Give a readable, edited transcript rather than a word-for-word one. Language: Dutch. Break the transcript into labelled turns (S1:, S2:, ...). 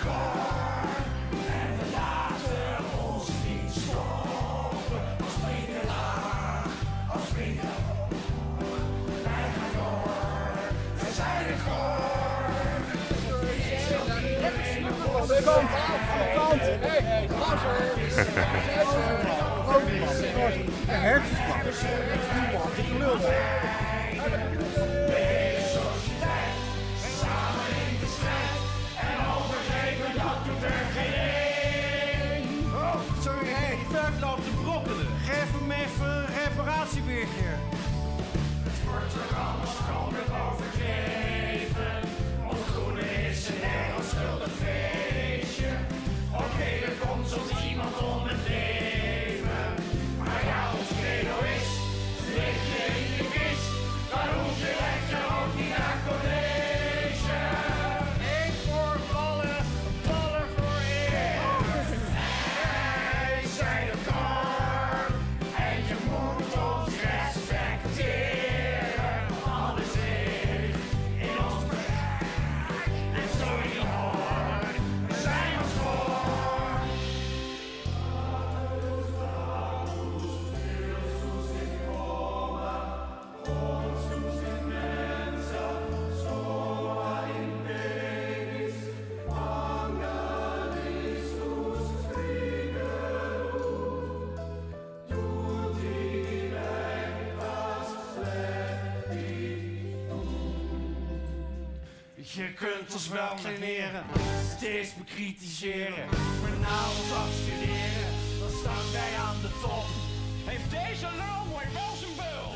S1: koor. En we laten ons niet stoppen. Als bedelaar, als vrienden. Wij gaan door, wij zijn het koor.
S2: Aan de kant, Hey, en hersenslag. Ik lul.
S1: Samen in de strijd en overgeven, dat doet er geen.
S3: Oh, sorry, je vuist loopt te brokkelen. Geef hem even een reparatiebeertje.
S1: Het wordt er anders komen overdreven. Ontgroenen is een heel onschuldig feestje. Oké, er komt soms iemand om het leven. Maar ja, ons credo is, lig je in de kist, dan hoef je lekker ook niet naar college.
S3: Eén voor ballen, ballen voor één.
S1: Wij zijn het koor en je moet ons respecteren. Alles ligt in ons bereik en zo je hoort, we zijn ons koor.
S3: Je kunt ons wel traineren, steeds bekritiseren. Maar na ons afstuderen, dan staan wij aan de top.
S4: Heeft deze lul mooi wel zijn beul?